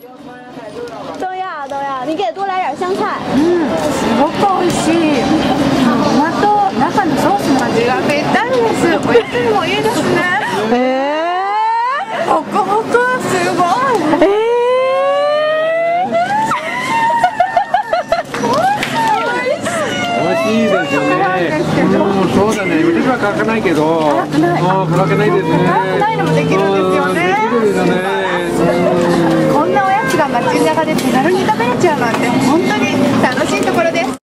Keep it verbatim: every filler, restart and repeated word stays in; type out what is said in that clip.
都要都要，你给多来点香菜。 うん、すごく美味しい。トマト中のソースの味がぴったりです。おやつにもいいですね。 えホクホクすごい。 ー、え美味しいですよね。うん、そうだね。腕は辛くないけど、辛くない。辛くないですね。 辛くないのもできるんですよね。 できるよね。 こんなおやつが街中で手軽に食べれちゃうなんて本当に楽しいところです。